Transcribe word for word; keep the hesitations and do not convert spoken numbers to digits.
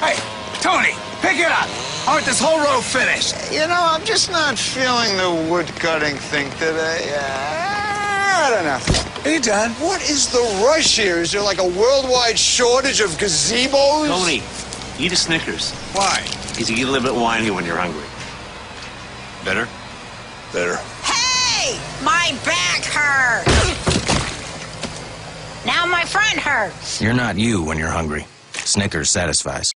Hey, Tony, pick it up. I want this whole row finished. You know, I'm just not feeling the wood-cutting thing today. Uh, I don't know. Hey, John. What is the rush here? Is there like a worldwide shortage of gazebos? Tony, eat a Snickers. Why? Because you get a little bit whiny when you're hungry. Better? Better. Hey! My back hurts! Now my front hurts. You're not you when you're hungry. Snickers satisfies.